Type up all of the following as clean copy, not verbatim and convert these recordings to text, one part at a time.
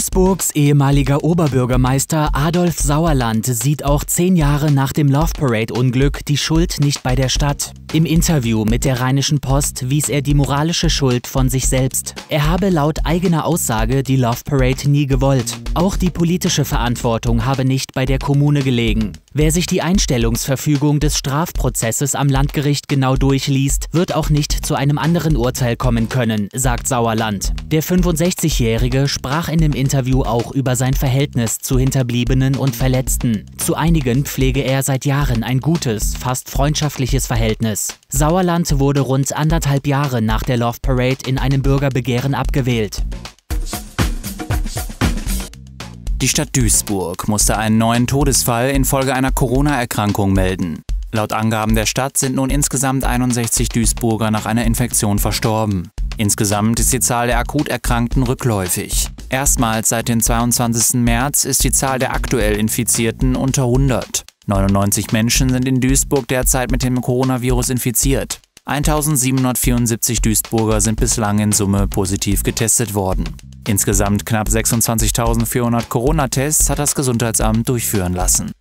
Duisburgs ehemaliger Oberbürgermeister Adolf Sauerland sieht auch 10 Jahre nach dem Love Parade-Unglück die Schuld nicht bei der Stadt. Im Interview mit der Rheinischen Post wies er die moralische Schuld von sich selbst. Er habe laut eigener Aussage die Love Parade nie gewollt. Auch die politische Verantwortung habe nicht bei der Kommune gelegen. Wer sich die Einstellungsverfügung des Strafprozesses am Landgericht genau durchliest, wird auch nicht zu einem anderen Urteil kommen können, sagt Sauerland. Der 65-Jährige sprach in dem Interview auch über sein Verhältnis zu Hinterbliebenen und Verletzten. Zu einigen pflege er seit Jahren ein gutes, fast freundschaftliches Verhältnis. Sauerland wurde rund 1,5 Jahre nach der Love Parade in einem Bürgerbegehren abgewählt. Die Stadt Duisburg musste einen neuen Todesfall infolge einer Corona-Erkrankung melden. Laut Angaben der Stadt sind nun insgesamt 61 Duisburger nach einer Infektion verstorben. Insgesamt ist die Zahl der akut Erkrankten rückläufig. Erstmals seit dem 22. März ist die Zahl der aktuell Infizierten unter 100. 99 Menschen sind in Duisburg derzeit mit dem Coronavirus infiziert. 1774 Duisburger sind bislang in Summe positiv getestet worden. Insgesamt knapp 26.400 Corona-Tests hat das Gesundheitsamt durchführen lassen.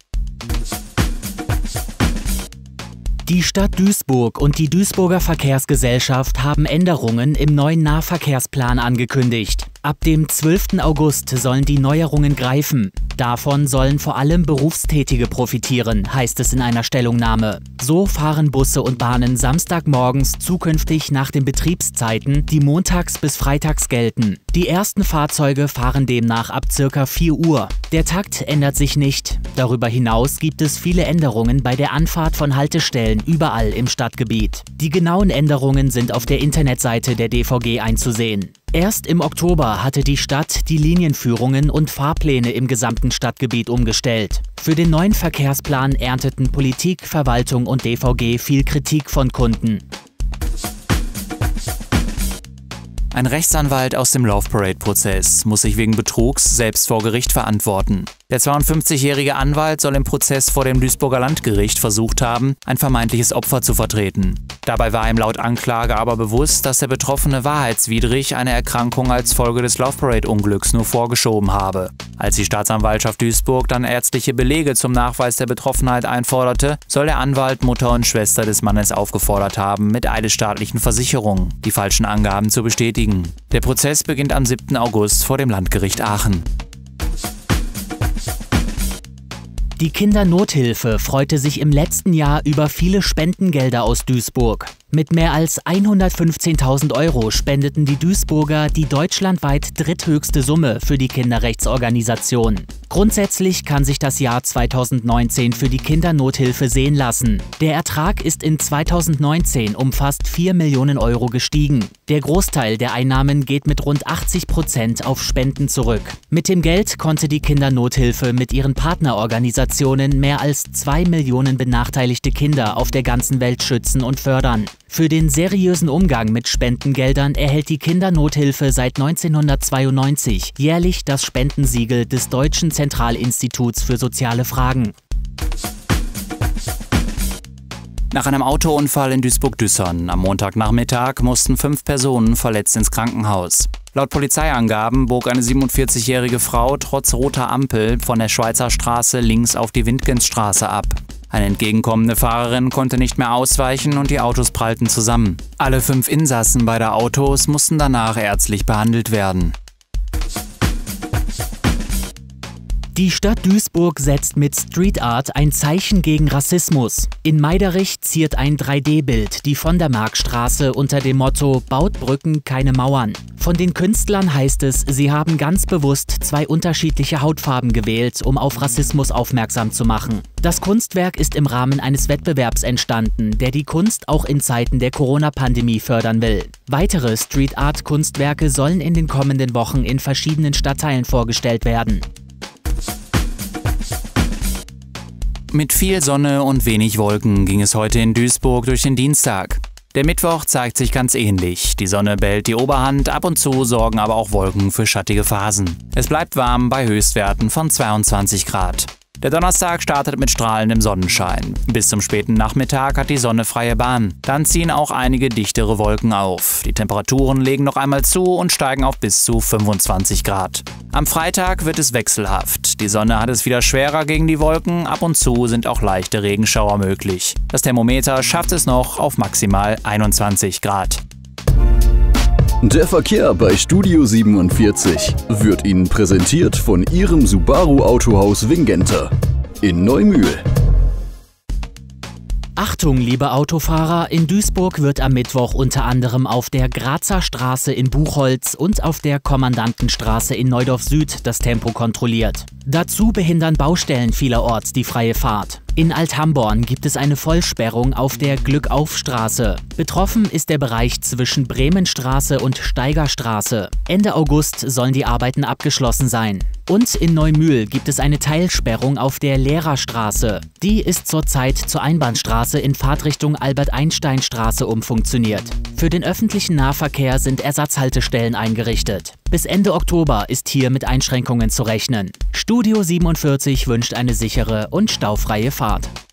Die Stadt Duisburg und die Duisburger Verkehrsgesellschaft haben Änderungen im neuen Nahverkehrsplan angekündigt. Ab dem 12. August sollen die Neuerungen greifen. Davon sollen vor allem Berufstätige profitieren, heißt es in einer Stellungnahme. So fahren Busse und Bahnen samstagmorgens zukünftig nach den Betriebszeiten, die montags bis freitags gelten. Die ersten Fahrzeuge fahren demnach ab ca. 4 Uhr. Der Takt ändert sich nicht. Darüber hinaus gibt es viele Änderungen bei der Anfahrt von Haltestellen überall im Stadtgebiet. Die genauen Änderungen sind auf der Internetseite der DVG einzusehen. Erst im Oktober hatte die Stadt die Linienführungen und Fahrpläne im gesamten Stadtgebiet umgestellt. Für den neuen Verkehrsplan ernteten Politik, Verwaltung und DVG viel Kritik von Kunden. Ein Rechtsanwalt aus dem Love Parade-Prozess muss sich wegen Betrugs selbst vor Gericht verantworten. Der 52-jährige Anwalt soll im Prozess vor dem Duisburger Landgericht versucht haben, ein vermeintliches Opfer zu vertreten. Dabei war ihm laut Anklage aber bewusst, dass der Betroffene wahrheitswidrig eine Erkrankung als Folge des Love Parade-Unglücks nur vorgeschoben habe. Als die Staatsanwaltschaft Duisburg dann ärztliche Belege zum Nachweis der Betroffenheit einforderte, soll der Anwalt Mutter und Schwester des Mannes aufgefordert haben, mit eidesstaatlichen Versicherungen die falschen Angaben zu bestätigen. Der Prozess beginnt am 7. August vor dem Landgericht Aachen. Die Kindernothilfe freute sich im letzten Jahr über viele Spendengelder aus Duisburg. Mit mehr als 115.000 € spendeten die Duisburger die deutschlandweit dritthöchste Summe für die Kinderrechtsorganisation. Grundsätzlich kann sich das Jahr 2019 für die Kindernothilfe sehen lassen. Der Ertrag ist in 2019 um fast 4 Millionen € gestiegen. Der Großteil der Einnahmen geht mit rund 80% auf Spenden zurück. Mit dem Geld konnte die Kindernothilfe mit ihren Partnerorganisationen mehr als 2 Millionen benachteiligte Kinder auf der ganzen Welt schützen und fördern. Für den seriösen Umgang mit Spendengeldern erhält die Kindernothilfe seit 1992 jährlich das Spendensiegel des Deutschen Zentralinstituts für soziale Fragen. Nach einem Autounfall in Duisburg-Düssern am Montagnachmittag mussten 5 Personen verletzt ins Krankenhaus. Laut Polizeiangaben bog eine 47-jährige Frau trotz roter Ampel von der Schweizer Straße links auf die Windgensstraße ab. Eine entgegenkommende Fahrerin konnte nicht mehr ausweichen und die Autos prallten zusammen. Alle 5 Insassen beider Autos mussten danach ärztlich behandelt werden. Die Stadt Duisburg setzt mit Street Art ein Zeichen gegen Rassismus. In Meiderich ziert ein 3D-Bild die von der Markstraße unter dem Motto »Baut Brücken, keine Mauern«. Von den Künstlern heißt es, sie haben ganz bewusst 2 unterschiedliche Hautfarben gewählt, um auf Rassismus aufmerksam zu machen. Das Kunstwerk ist im Rahmen eines Wettbewerbs entstanden, der die Kunst auch in Zeiten der Corona-Pandemie fördern will. Weitere Street Art-Kunstwerke sollen in den kommenden Wochen in verschiedenen Stadtteilen vorgestellt werden. Mit viel Sonne und wenig Wolken ging es heute in Duisburg durch den Dienstag. Der Mittwoch zeigt sich ganz ähnlich. Die Sonne behält die Oberhand, ab und zu sorgen aber auch Wolken für schattige Phasen. Es bleibt warm bei Höchstwerten von 22 Grad. Der Donnerstag startet mit strahlendem Sonnenschein. Bis zum späten Nachmittag hat die Sonne freie Bahn. Dann ziehen auch einige dichtere Wolken auf. Die Temperaturen legen noch einmal zu und steigen auf bis zu 25 Grad. Am Freitag wird es wechselhaft. Die Sonne hat es wieder schwerer gegen die Wolken. Ab und zu sind auch leichte Regenschauer möglich. Das Thermometer schafft es noch auf maximal 21 Grad. Der Verkehr bei Studio 47 wird Ihnen präsentiert von Ihrem Subaru Autohaus Wingenter in Neumühl. Achtung, liebe Autofahrer, in Duisburg wird am Mittwoch unter anderem auf der Grazer Straße in Buchholz und auf der Kommandantenstraße in Neudorf Süd das Tempo kontrolliert. Dazu behindern Baustellen vielerorts die freie Fahrt. In Althamborn gibt es eine Vollsperrung auf der Glückauf-Straße. Betroffen ist der Bereich zwischen Bremenstraße und Steigerstraße. Ende August sollen die Arbeiten abgeschlossen sein. Und in Neumühl gibt es eine Teilsperrung auf der Lehrerstraße. Die ist zurzeit zur Einbahnstraße in Fahrtrichtung Albert-Einstein-Straße umfunktioniert. Für den öffentlichen Nahverkehr sind Ersatzhaltestellen eingerichtet. Bis Ende Oktober ist hier mit Einschränkungen zu rechnen. Studio 47 wünscht eine sichere und staufreie Fahrt.